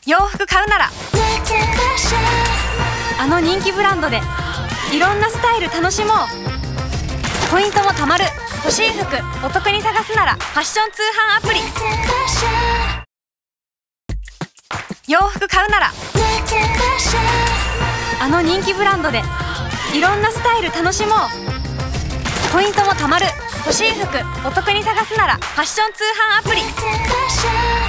洋服買うならあの人気ブランドでいろんなスタイル楽しもう。ポイントも貯まる。欲しい服お得に探すならファッション通販アプリ。洋服買うならあの人気ブランドでいろんなスタイル楽しもう。ポイントも貯まる。欲しい服お得に探すならファッション通販アプリ。